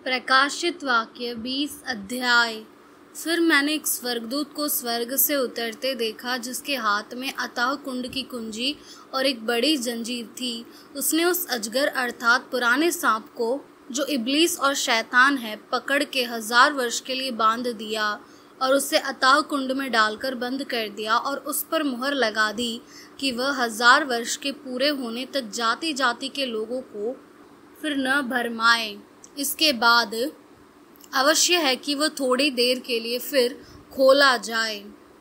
प्रकाशित वाक्य 20 अध्याय। फिर मैंने एक स्वर्गदूत को स्वर्ग से उतरते देखा, जिसके हाथ में अथाह कुंड की कुंजी और एक बड़ी जंजीर थी। उसने उस अजगर अर्थात पुराने सांप को, जो इब्लीस और शैतान है, पकड़ के 1000 वर्ष के लिए बांध दिया और उसे अथाह कुंड में डालकर बंद कर दिया और उस पर मुहर लगा दी कि वह 1000 वर्ष के पूरे होने तक जाति जाति के लोगों को फिर न भरमाए। इसके बाद अवश्य है कि वह थोड़ी देर के लिए फिर खोला जाए।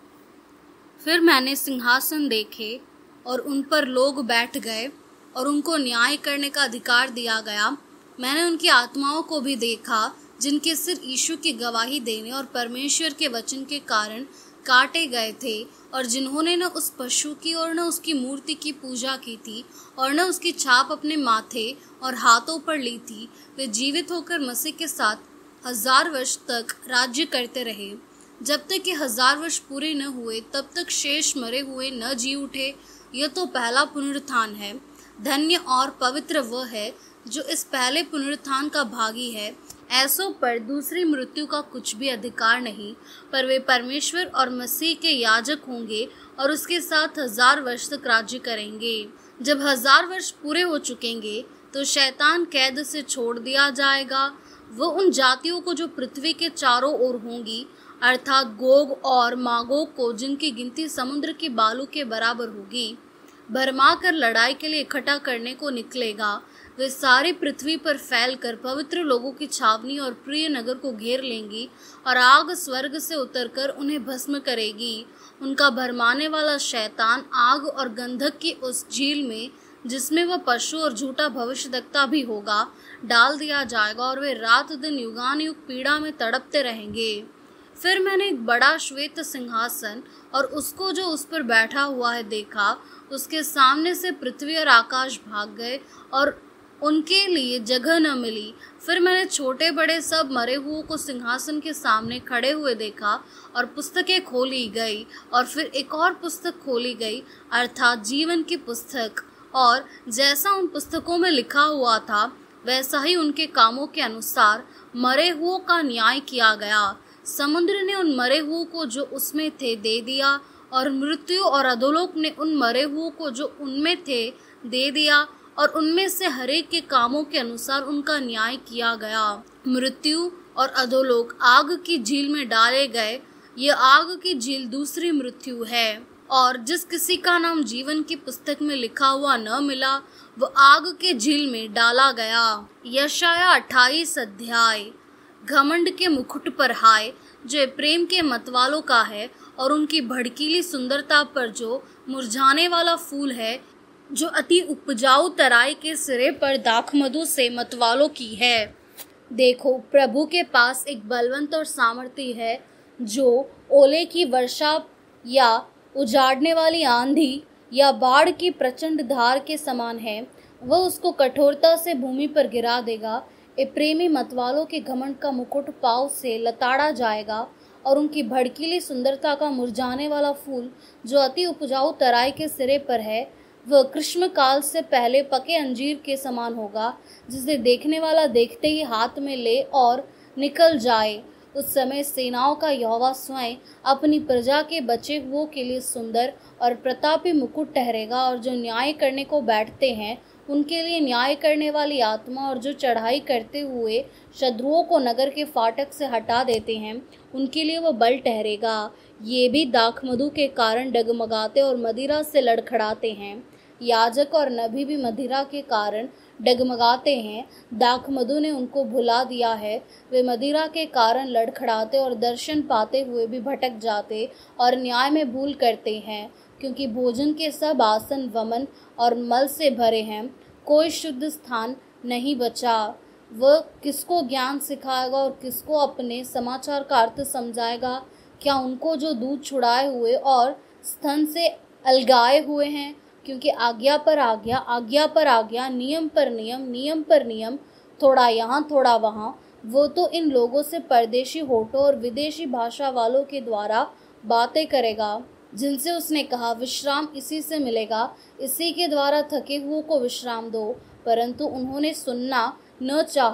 फिर मैंने सिंहासन देखे और उन पर लोग बैठ गए और उनको न्याय करने का अधिकार दिया गया। मैंने उनकी आत्माओं को भी देखा, जिनके सिर यीशु की गवाही देने और परमेश्वर के वचन के कारण काटे गए थे, और जिन्होंने न उस पशु की और न उसकी मूर्ति की पूजा की थी और न उसकी छाप अपने माथे और हाथों पर ली थी। वे जीवित होकर मसीह के साथ 1000 वर्ष तक राज्य करते रहे। जब तक कि 1000 वर्ष पूरे न हुए, तब तक शेष मरे हुए न जी उठे। यह तो पहला पुनरुत्थान है। धन्य और पवित्र वह है जो इस पहले पुनरुत्थान का भागी है। ऐसों पर दूसरी मृत्यु का कुछ भी अधिकार नहीं, पर वे परमेश्वर और मसीह के याजक होंगे और उसके साथ 1000 वर्ष तक राज्य करेंगे। जब 1000 वर्ष पूरे हो चुकेंगे, तो शैतान कैद से छोड़ दिया जाएगा। वह उन जातियों को जो पृथ्वी के चारों ओर होंगी, अर्थात गोग और मागोग को, जिनकी गिनती समुद्र के बालू के बराबर होगी, भरमा कर लड़ाई के लिए इकट्ठा करने को निकलेगा। वे सारी पृथ्वी पर फैलकर पवित्र लोगों की छावनी और प्रिय नगर को घेर लेंगी, और आग स्वर्ग से उतरकर उन्हें भस्म करेगी। उनका भरमाने वाला शैतान आग और गंधक की उस झील में, जिसमें वह पशु और झूठा भविष्यद्वक्ता भी होगा, डाल दिया जाएगा, और वे रात दिन युगानुयुग पीड़ा में तड़पते रहेंगे। फिर मैंने एक बड़ा श्वेत सिंहासन और उसको जो उस पर बैठा हुआ है देखा। उसके सामने से पृथ्वी और आकाश भाग गए और उनके लिए जगह न मिली। फिर मैंने छोटे बड़े सब मरे हुओं को सिंहासन के सामने खड़े हुए देखा, और पुस्तकें खोली गई, और फिर एक और पुस्तक खोली गई, अर्थात जीवन की पुस्तक। और जैसा उन पुस्तकों में लिखा हुआ था, वैसा ही उनके कामों के अनुसार मरे हुओं का न्याय किया गया। समुद्र ने उन मरे हुओं को जो उसमें थे दे दिया, और मृत्यु और अधोलोक ने उन मरे हुओं को जो उनमें थे दे दिया, और उनमें से हरेक के कामों के अनुसार उनका न्याय किया गया। मृत्यु और अधोलोक आग की झील में डाले गए। यह आग की झील दूसरी मृत्यु है। और जिस किसी का नाम जीवन की पुस्तक में लिखा हुआ न मिला, वो आग के झील में डाला गया। यशाया 28 अध्याय। घमंड के मुकुट पर हाय, जो प्रेम के मतवालों का है, और उनकी भड़कीली सुंदरता पर जो मुरझाने वाला फूल है, जो अति उपजाऊ तराई के सिरे पर दाखमधु से मतवालों की है। देखो, प्रभु के पास एक बलवंत और सामर्थी है, जो ओले की वर्षा या उजाड़ने वाली आंधी या बाढ़ की प्रचंड धार के समान है। वह उसको कठोरता से भूमि पर गिरा देगा। प्रेमी मतवालों के घमंड का मुकुट पाँव से लताड़ा जाएगा, और उनकी भड़कीली सुंदरता का मुरझाने वाला फूल, जो अति उपजाऊ तराई के सिरे पर है, वह ग्रीष्म काल से पहले पके अंजीर के समान होगा, जिसे देखने वाला देखते ही हाथ में ले और निकल जाए। उस समय सेनाओं का यहोवा स्वयं अपनी प्रजा के बचे हुओं के लिए सुंदर और प्रतापी मुकुट ठहरेगा, और जो न्याय करने को बैठते हैं उनके लिए न्याय करने वाली आत्मा, और जो चढ़ाई करते हुए शत्रुओं को नगर के फाटक से हटा देते हैं, उनके लिए वह बल ठहरेगा। ये भी दाखमधु के कारण डगमगाते और मदिरा से लड़खड़ाते हैं। याजक और नबी भी मदिरा के कारण डगमगाते हैं। दाखमधु ने उनको भुला दिया है। वे मदिरा के कारण लड़खड़ाते और दर्शन पाते हुए भी भटक जाते और न्याय में भूल करते हैं, क्योंकि भोजन के सब आसन वमन और मल से भरे हैं। कोई शुद्ध स्थान नहीं बचा। वह किसको ज्ञान सिखाएगा और किसको अपने समाचार का अर्थ समझाएगा? क्या उनको जो दूध छुड़ाए हुए और स्तन से अलगाए हुए हैं? क्योंकि आज्ञा पर आज्ञा, आज्ञा पर आज्ञा, नियम पर नियम, नियम पर नियम, थोड़ा यहाँ थोड़ा वहाँ, वो तो इन लोगों से परदेशी होठों और विदेशी भाषा वालों के द्वारा बातें करेगा, जिनसे उसने कहा, विश्राम इसी से मिलेगा, इसी के द्वारा थके हुओं को विश्राम दो। परंतु उन्होंने सुनना न चाहा,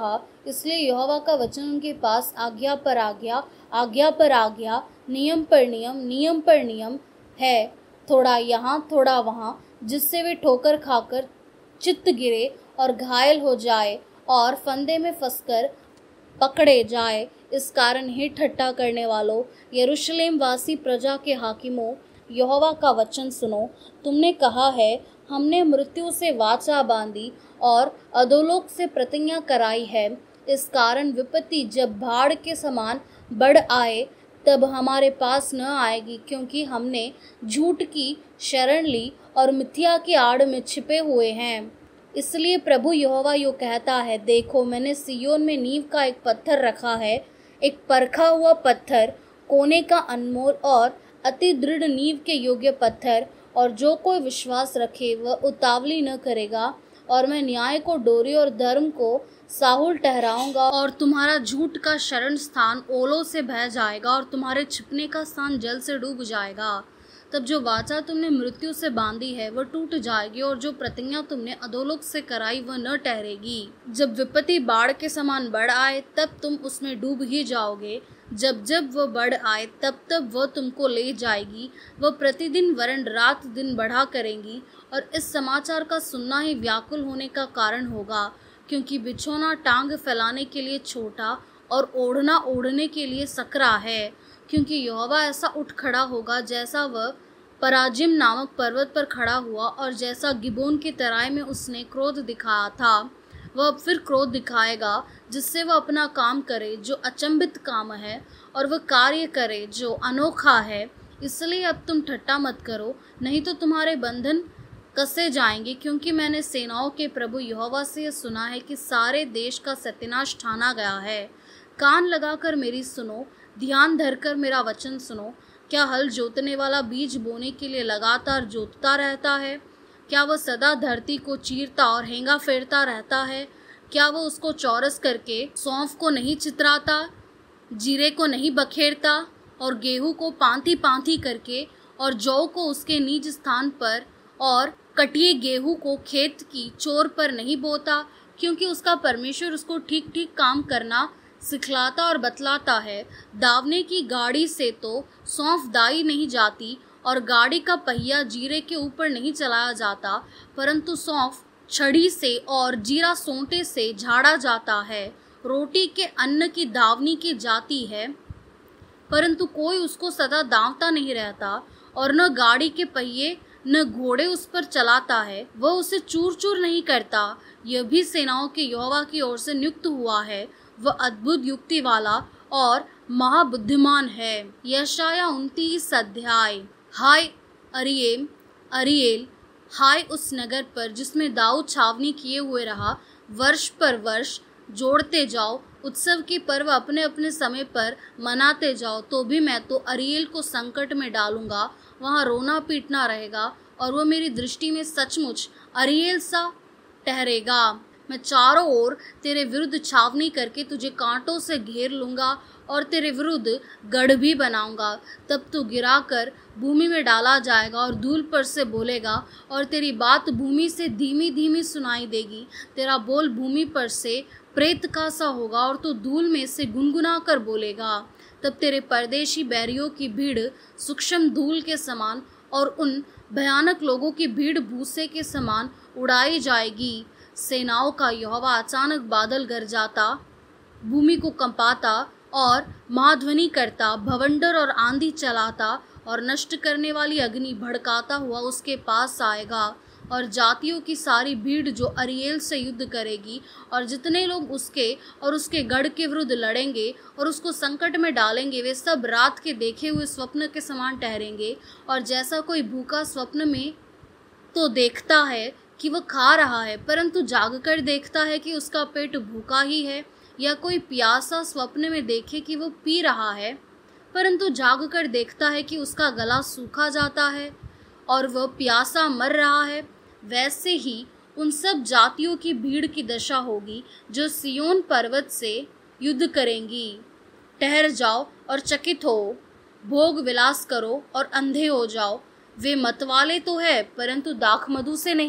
इसलिए यहोवा का वचन उनके पास आज्ञा पर आज्ञा, आज्ञा पर आज्ञा, नियम पर नियम, नियम पर नियम है, थोड़ा यहाँ थोड़ा वहाँ, जिससे वे ठोकर खाकर चित्त गिरे और घायल हो जाए और फंदे में फंसकर पकड़े जाए। इस कारण हे ठट्ठा करने वालों, यरूशलेम वासी प्रजा के हाकिमों, यहोवा का वचन सुनो। तुमने कहा है, हमने मृत्यु से वाचा बांधी और अधोलोक से प्रतिज्ञा कराई है। इस कारण विपत्ति जब बाढ़ के समान बढ़ आए तब हमारे पास न आएगी, क्योंकि हमने झूठ की शरण ली और मिथ्या की आड़ में छिपे हुए हैं। इसलिए प्रभु यहोवा यूँ कहता है, देखो मैंने सिय्योन में नींव का एक पत्थर रखा है, एक परखा हुआ पत्थर, कोने का अनमोल और अति दृढ़ नींव के योग्य पत्थर, और जो कोई विश्वास रखे वह उतावली न करेगा। और मैं न्याय को डोरी और धर्म को साहुल ठहराऊंगा, और तुम्हारा झूठ का शरण स्थान ओलों से बह जाएगा और तुम्हारे छिपने का स्थान जल से डूब जाएगा। तब जो वाचा तुमने मृत्यु से बांधी है वह टूट जाएगी, और जो प्रतिज्ञा तुमने अधोलोक से कराई वह न ठहरेगी। जब विपत्ति बाढ़ के समान बढ़ आए तब तुम उसमें डूब ही जाओगे। जब जब वह बढ़ आए तब तब वह तुमको ले जाएगी। वह प्रतिदिन वरन रात दिन बढ़ा करेंगी, और इस समाचार का सुनना ही व्याकुल होने का कारण होगा, क्योंकि बिछौना टांग फैलाने के लिए छोटा और ओढ़ना ओढ़ने के लिए सकरा है। क्योंकि यहोवा ऐसा उठ खड़ा होगा जैसा वह पराजिम नामक पर्वत पर खड़ा हुआ, और जैसा गिबोन की तराई में उसने क्रोध दिखाया था, वह अब फिर क्रोध दिखाएगा, जिससे वह अपना काम करे जो अचंभित काम है, और वह कार्य करे जो अनोखा है। इसलिए अब तुम ठट्ठा मत करो, नहीं तो तुम्हारे बंधन कसे जाएंगे। क्योंकि मैंने सेनाओं के प्रभु यहोवा से यह सुना है कि सारे देश का सत्यानाश ठाना गया है। कान लगाकर मेरी सुनो, ध्यान धरकर मेरा वचन सुनो। क्या हल जोतने वाला बीज बोने के लिए लगातार जोतता रहता है? क्या वह सदा धरती को चीरता और हेंगा फेरता रहता है? क्या वह उसको चौरस करके सौंफ को नहीं चितराता, जीरे को नहीं बखेरता, और गेहूं को पांति पांति करके, और जौ को उसके निज स्थान पर, और कटिए गेहूं को खेत की चोर पर नहीं बोता? क्योंकि उसका परमेश्वर उसको ठीक ठीक काम करना सिखलाता और बतलाता है। दावने की गाड़ी से तो सौंफ दाई नहीं जाती, और गाड़ी का पहिया जीरे के ऊपर नहीं चलाया जाता, परंतु सौंफ छड़ी से और जीरा सोंटे से झाड़ा जाता है। रोटी के अन्न की दावनी की जाती है, परंतु कोई उसको सदा दावता नहीं रहता, और न गाड़ी के पहिए न घोड़े उस पर चलाता है। वह उसे चूर चूर नहीं करता। यह भी सेनाओं के यहोवा की ओर से नियुक्त हुआ है। वह अद्भुत युक्ति वाला और महाबुद्धिमान है। यशाया 29 अध्याय। हाय अरियेम, अरिएल, हाय उस नगर पर जिसमें दाऊद छावनी किए हुए रहा। वर्ष पर वर्ष जोड़ते जाओ, उत्सव के पर्व अपने अपने समय पर मनाते जाओ, तो भी मैं तो अरिएल को संकट में डालूंगा। वहाँ रोना पीटना रहेगा, और वह मेरी दृष्टि में सचमुच अरिएल सा ठहरेगा। मैं चारों ओर तेरे विरुद्ध छावनी करके तुझे कांटों से घेर लूंगा, और तेरे विरुद्ध गढ़ भी बनाऊंगा। तब तू गिराकर भूमि में डाला जाएगा और धूल पर से बोलेगा, और तेरी बात भूमि से धीमी धीमी सुनाई देगी। तेरा बोल भूमि पर से प्रेत का सा होगा, और तू धूल में से गुनगुना कर बोलेगा। तब तेरे परदेशी बैरियों की भीड़ सूक्ष्म धूल के समान, और उन भयानक लोगों की भीड़ भूसे के समान उड़ाई जाएगी। सेनाओं का यहोवा अचानक बादल गरजाता, भूमि को कंपाता और महाध्वनि करता, भवंडर और आंधी चलाता, और नष्ट करने वाली अग्नि भड़काता हुआ उसके पास आएगा। और जातियों की सारी भीड़ जो अरिएल से युद्ध करेगी, और जितने लोग उसके और उसके गढ़ के विरुद्ध लड़ेंगे और उसको संकट में डालेंगे, वे सब रात के देखे हुए स्वप्न के समान ठहरेंगे। और जैसा कोई भूखा स्वप्न में तो देखता है कि वह खा रहा है, परंतु जागकर देखता है कि उसका पेट भूखा ही है, या कोई प्यासा स्वप्न में देखे कि वो पी रहा है, परंतु जागकर देखता है कि उसका गला सूखा जाता है और वह प्यासा मर रहा है, वैसे ही उन सब जातियों की भीड़ की दशा होगी जो सिय्योन पर्वत से युद्ध करेंगी। ठहर जाओ और चकित हो, भोग विलास करो और अंधे हो जाओ। वे मतवाले तो है, परंतु दाखमधु से नहीं,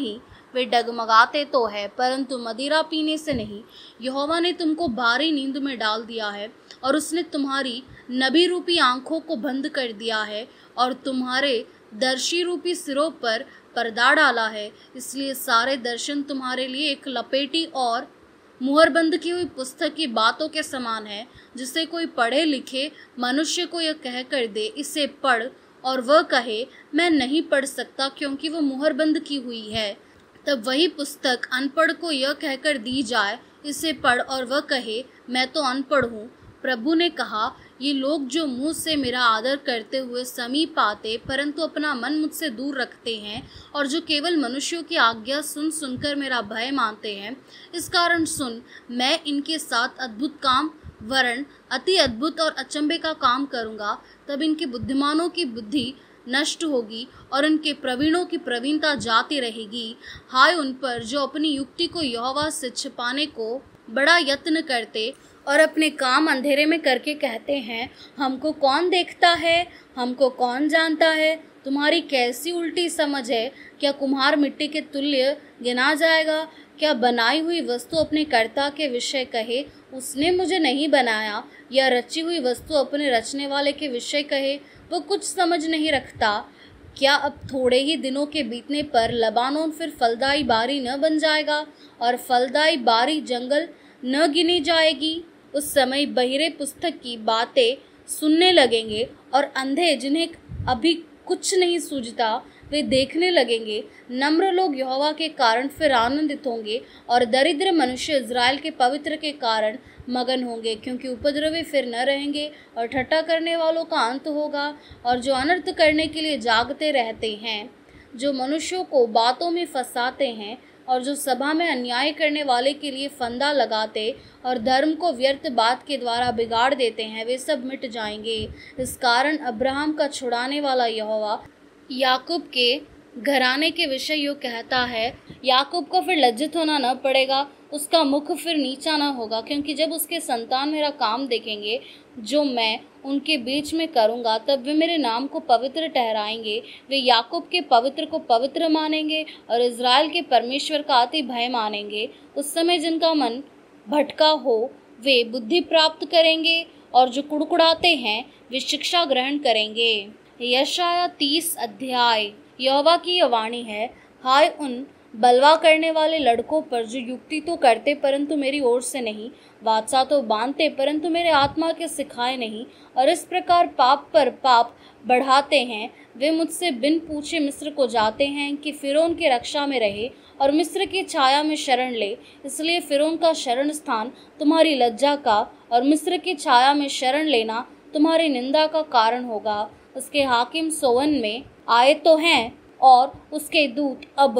वे डगमगाते तो है परंतु मदिरा पीने से नहीं। यहोवा ने तुमको भारी नींद में डाल दिया है और उसने तुम्हारी नबी रूपी आंखों को बंद कर दिया है और तुम्हारे दर्शी रूपी सिरों पर पर्दा डाला है। इसलिए सारे दर्शन तुम्हारे लिए एक लपेटी और मुहरबंद की हुई पुस्तक की बातों के समान है, जिसे कोई पढ़े लिखे मनुष्य को यह कहकर दे, इसे पढ़, और वह कहे मैं नहीं पढ़ सकता क्योंकि वह मुहरबंद की हुई है। तब वही पुस्तक अनपढ़ को यह कहकर दी जाए, इसे पढ़, और वह कहे मैं तो अनपढ़ हूँ। प्रभु ने कहा, ये लोग जो मुंह से मेरा आदर करते हुए समीप आते परंतु अपना मन मुझसे दूर रखते हैं और जो केवल मनुष्यों की आज्ञा सुन सुनकर मेरा भय मानते हैं, इस कारण सुन, मैं इनके साथ अद्भुत काम वरन अति अद्भुत और अचंभे का काम करूंगा। तब इनके बुद्धिमानों की बुद्धि नष्ट होगी और इनके प्रवीणों की प्रवीणता जाती रहेगी। हाय उन पर जो अपनी युक्ति को यहोवा से छिपाने को बड़ा यत्न करते और अपने काम अंधेरे में करके कहते हैं, हमको कौन देखता है, हमको कौन जानता है। तुम्हारी कैसी उल्टी समझ है। क्या कुम्हार मिट्टी के तुल्य गिना जाएगा? क्या बनाई हुई वस्तु अपने कर्ता के विषय कहे, उसने मुझे नहीं बनाया, या रची हुई वस्तु अपने रचने वाले के विषय कहे, वो कुछ समझ नहीं रखता। क्या अब थोड़े ही दिनों के बीतने पर लबानोन फिर फलदाई बारी न बन जाएगा और फलदाई बारी जंगल न गिनी जाएगी? उस समय बहिरे पुस्तक की बातें सुनने लगेंगे और अंधे जिन्हें अभी कुछ नहीं सूझता वे देखने लगेंगे। नम्र लोग यहोवा के कारण फिर आनंदित होंगे और दरिद्र मनुष्य इज़राइल के पवित्र के कारण मगन होंगे, क्योंकि उपद्रवी फिर न रहेंगे और ठट्ठा करने वालों का अंत होगा। और जो अनर्थ करने के लिए जागते रहते हैं, जो मनुष्यों को बातों में फंसाते हैं और जो सभा में अन्याय करने वाले के लिए फंदा लगाते और धर्म को व्यर्थ बात के द्वारा बिगाड़ देते हैं, वे सब मिट जाएंगे। इस कारण अब्राहम का छुड़ाने वाला यहोवा याकूब के घराने के विषय यूँ कहता है, याकूब को फिर लज्जित होना न पड़ेगा, उसका मुख फिर नीचा न होगा, क्योंकि जब उसके संतान मेरा काम देखेंगे जो मैं उनके बीच में करूँगा, तब वे मेरे नाम को पवित्र ठहराएंगे। वे याकूब के पवित्र को पवित्र मानेंगे और इज़राइल के परमेश्वर का अति भय मानेंगे। उस समय जिनका मन भटका हो वे बुद्धि प्राप्त करेंगे और जो कुड़कुड़ाते हैं वे शिक्षा ग्रहण करेंगे। यशाया 30 अध्याय। यहोवा की यह वाणी है, हाय उन बलवा करने वाले लड़कों पर जो युक्ति तो करते परंतु मेरी ओर से नहीं, वाचा तो बांधते परंतु मेरे आत्मा के सिखाए नहीं, और इस प्रकार पाप पर पाप बढ़ाते हैं। वे मुझसे बिन पूछे मिस्र को जाते हैं कि फिरौन की रक्षा में रहे और मिस्र की छाया में शरण ले। इसलिए फिरौन का शरण स्थान तुम्हारी लज्जा का और मिस्र की छाया में शरण लेना तुम्हारी निंदा का कारण होगा। उसके हाकिम सोवन में आए तो हैं और उसके दूत अब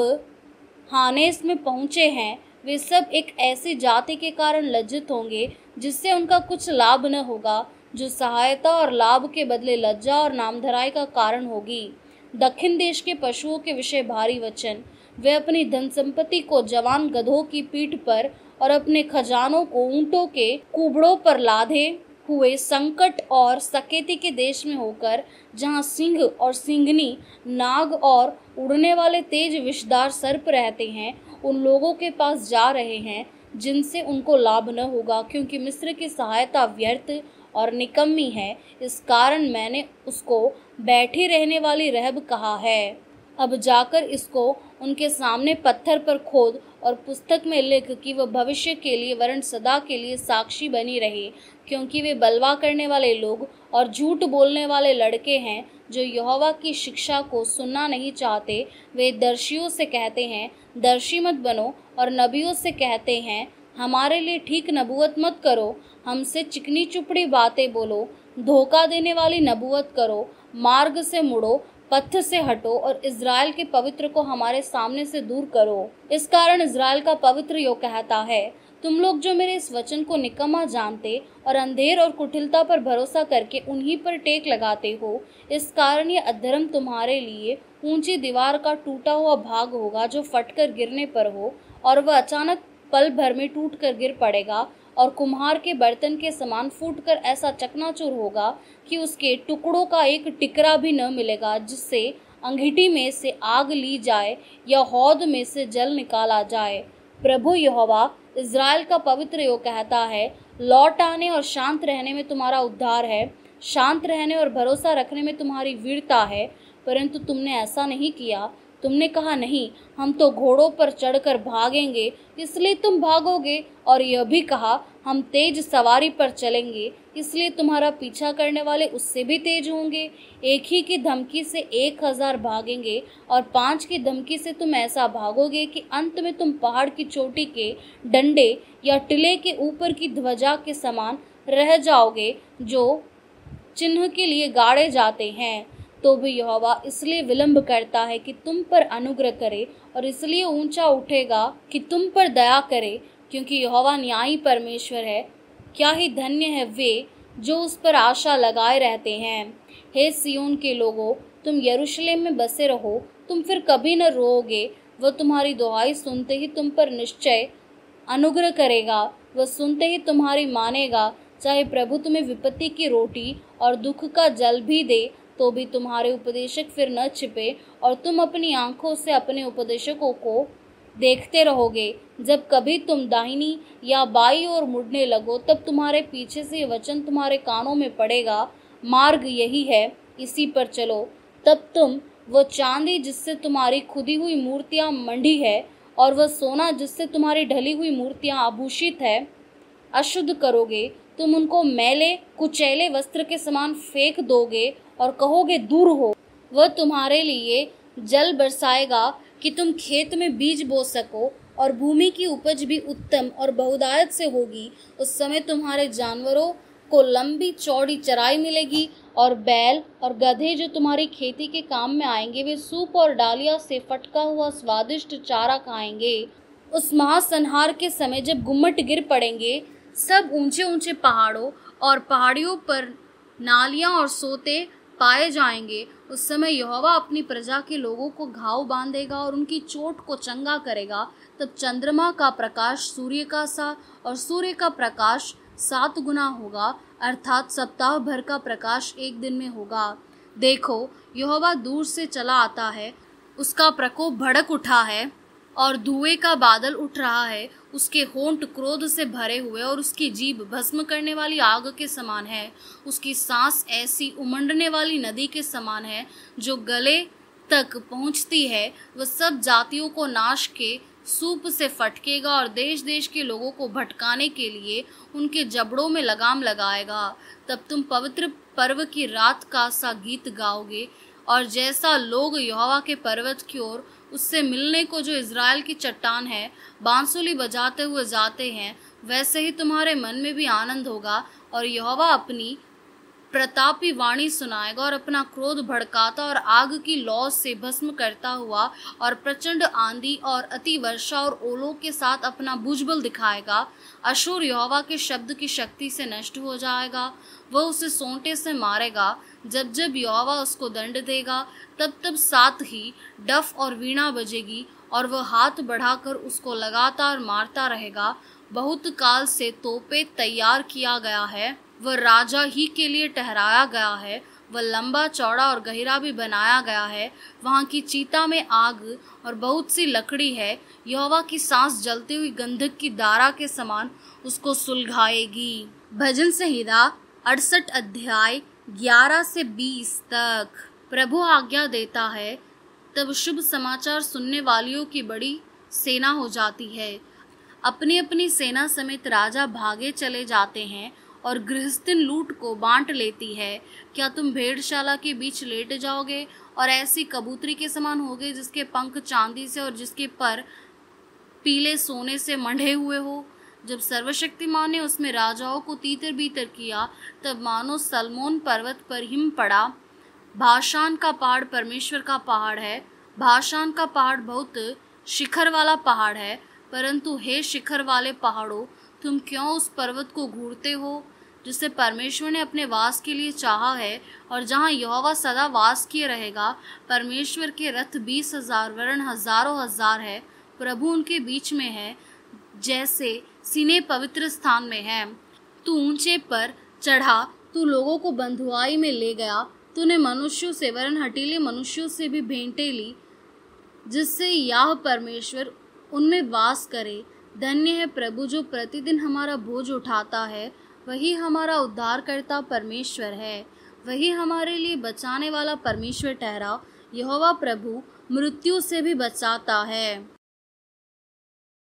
हानेस में पहुँचे हैं। वे सब एक ऐसी जाति के कारण लज्जित होंगे जिससे उनका कुछ लाभ न होगा, जो सहायता और लाभ के बदले लज्जा और नामधराई का कारण होगी। दक्षिण देश के पशुओं के विषय भारी वचन। वे अपनी धन संपत्ति को जवान गधों की पीठ पर और अपने खजानों को ऊंटों के कुबड़ों पर लादे हुए संकट और सकेती के देश में होकर, जहाँ सिंह और सिंघनी, नाग और उड़ने वाले तेज विषदार सर्प रहते हैं, उन लोगों के पास जा रहे हैं जिनसे उनको लाभ न होगा, क्योंकि मिस्र की सहायता व्यर्थ और निकम्मी है। इस कारण मैंने उसको बैठी रहने वाली रहब कहा है। अब जाकर इसको उनके सामने पत्थर पर खोद और पुस्तक में लिख कि वह भविष्य के लिए वरन सदा के लिए साक्षी बनी रहे, क्योंकि वे बलवा करने वाले लोग और झूठ बोलने वाले लड़के हैं जो यहोवा की शिक्षा को सुनना नहीं चाहते। वे दर्शियों से कहते हैं, दर्शी मत बनो, और नबियों से कहते हैं, हमारे लिए ठीक नबूवत मत करो, हमसे चिकनी चुपड़ी बातें बोलो, धोखा देने वाली नबूवत करो, मार्ग से मुड़ो, पथ से हटो और इज़राइल के पवित्र को हमारे सामने से दूर करो। इस कारण इज़राइल का पवित्र यो कहता है, तुम लोग जो मेरे इस वचन को निकम्मा जानते और अंधेर और कुटिलता पर भरोसा करके उन्हीं पर टेक लगाते हो, इस कारण ये अधर्म तुम्हारे लिए ऊंची दीवार का टूटा हुआ भाग होगा जो फटकर गिरने पर हो, और वह अचानक पल भर में टूट कर गिर पड़ेगा और कुम्हार के बर्तन के समान फूटकर ऐसा चकनाचूर होगा कि उसके टुकड़ों का एक टिकरा भी न मिलेगा, जिससे अंगीठी में से आग ली जाए या हौद में से जल निकाला जाए। प्रभु यहोवा इज़राइल का पवित्र यो कहता है, लौट आने और शांत रहने में तुम्हारा उद्धार है, शांत रहने और भरोसा रखने में तुम्हारी वीरता है। परंतु तुमने ऐसा नहीं किया। तुमने कहा, नहीं, हम तो घोड़ों पर चढ़कर भागेंगे, इसलिए तुम भागोगे, और यह भी कहा, हम तेज सवारी पर चलेंगे, इसलिए तुम्हारा पीछा करने वाले उससे भी तेज होंगे। एक ही की धमकी से 1000 भागेंगे, और 5 की धमकी से तुम ऐसा भागोगे कि अंत में तुम पहाड़ की चोटी के डंडे या टिले के ऊपर की ध्वजा के समान रह जाओगे, जो चिन्ह के लिए गाड़े जाते हैं। तो भी यहोवा इसलिए विलंब करता है कि तुम पर अनुग्रह करे, और इसलिए ऊंचा उठेगा कि तुम पर दया करे, क्योंकि यहोवा न्यायी परमेश्वर है। क्या ही धन्य है वे जो उस पर आशा लगाए रहते हैं। हे सिय्योन के लोगों, तुम यरूशलेम में बसे रहो, तुम फिर कभी न रोओगे। वह तुम्हारी दुहाई सुनते ही तुम पर निश्चय अनुग्रह करेगा, वह सुनते ही तुम्हारी मानेगा। चाहे प्रभु तुम्हें विपत्ति की रोटी और दुख का जल भी दे, तो भी तुम्हारे उपदेशक फिर न छिपे, और तुम अपनी आंखों से अपने उपदेशकों को देखते रहोगे। जब कभी तुम दाहिनी या बाईं ओर मुड़ने लगो, तब तुम्हारे पीछे से ये वचन तुम्हारे कानों में पड़ेगा, मार्ग यही है, इसी पर चलो। तब तुम वह चांदी जिससे तुम्हारी खुदी हुई मूर्तियां मंडी है, और वह सोना जिससे तुम्हारी ढली हुई मूर्तियां आभूषित है, अशुद्ध करोगे। तुम उनको मैले कुचैले वस्त्र के समान फेंक दोगे और कहोगे, दूर हो। वह तुम्हारे लिए जल बरसाएगा कि तुम खेत में बीज बो सको, और भूमि की उपज भी उत्तम और बहुदायत से होगी। उस समय तुम्हारे जानवरों को लंबी चौड़ी चराई मिलेगी, और बैल और गधे जो तुम्हारी खेती के काम में आएंगे, वे सूप और डालिया से फटका हुआ स्वादिष्ट चारा खाएंगे। उस महासंहार के समय जब गुम्मट गिर पड़ेंगे, सब ऊंचे ऊंचे पहाड़ों और पहाड़ियों पर नालियां और सोते पाए जाएंगे, उस समय यहोवा अपनी प्रजा के लोगों को घाव बांधेगा और उनकी चोट को चंगा करेगा। तब चंद्रमा का प्रकाश सूर्य का सा और सूर्य का प्रकाश 7 गुना होगा, अर्थात सप्ताह भर का प्रकाश एक दिन में होगा। देखो, यहोवा दूर से चला आता है, उसका प्रकोप भड़क उठा है और धुएं का बादल उठ रहा है। उसके होंठ क्रोध से भरे हुए और उसकी जीभ भस्म करने वाली आग के समान है। उसकी सांस ऐसी उमंडने वाली नदी के समान है जो गले तक पहुंचती है। वह सब जातियों को नाश के सूप से फटकेगा और देश देश के लोगों को भटकाने के लिए उनके जबड़ों में लगाम लगाएगा। तब तुम पवित्र पर्व की रात का सा गीत गाओगे, और जैसा लोग यहोवा के पर्वत की ओर उससे मिलने को जो इज़राइल की चट्टान है बांसुरी बजाते हुए जाते हैं, वैसे ही तुम्हारे मन में भी आनंद होगा, और यहोवा अपनी प्रतापी वाणी सुनाएगा और अपना क्रोध भड़काता और आग की लौ से भस्म करता हुआ और प्रचंड आंधी और अति वर्षा और ओलों के साथ अपना भुजबल दिखाएगा। अशूर यहोवा के शब्द की शक्ति से नष्ट हो जाएगा, वह उसे सोंटे से मारेगा। जब जब यहोवा उसको दंड देगा, तब तब साथ ही डफ और वीणा बजेगी, और वह हाथ बढ़ाकर उसको लगातार मारता रहेगा। बहुत काल से तोपे तैयार किया गया है, वह राजा ही के लिए ठहराया गया है। वह लंबा चौड़ा और गहरा भी बनाया गया है। वहाँ की चीता में आग और बहुत सी लकड़ी है। यहोवा की सांस जलती हुई गंधक की धारा के समान उसको सुलगाएगी। भजन संहिता 68 अध्याय 11 से 20 तक। प्रभु आज्ञा देता है, तब शुभ समाचार सुनने वालियों की बड़ी सेना हो जाती है। अपनी अपनी सेना समेत राजा भागे चले जाते हैं, और गृहस्थिन लूट को बांट लेती है। क्या तुम भेड़शाला के बीच लेट जाओगे और ऐसी कबूतरी के समान होगे जिसके पंख चांदी से और जिसके पर पीले सोने से मंढे हुए हो? जब सर्वशक्तिमान ने उसमें राजाओं को तीतर बीतर किया, तब मानो सलमोन पर्वत पर हिम पड़ा। भाशान का पहाड़ परमेश्वर का पहाड़ है। भाशान का पहाड़ बहुत शिखर वाला पहाड़ है। परंतु हे शिखर वाले पहाड़ों, तुम क्यों उस पर्वत को घूरते हो जिसे परमेश्वर ने अपने वास के लिए चाहा है, और जहाँ यहोवा सदा वास किए रहेगा? परमेश्वर के रथ 20,000 वरन हजारों हजार है। प्रभु उनके बीच में है, जैसे सीने पवित्र स्थान में है। तू ऊंचे पर चढ़ा, तू लोगों को बंधुआई में ले गया, तूने मनुष्यों से वरन हठीले मनुष्यों से भी भेंटें ली, जिससे याह परमेश्वर उनमें वास करे। धन्य है प्रभु जो प्रतिदिन हमारा बोझ उठाता है। वही हमारा उद्धारकर्ता परमेश्वर है। वही हमारे लिए बचाने वाला परमेश्वर ठहरा। यहोवा प्रभु मृत्यु से भी बचाता है।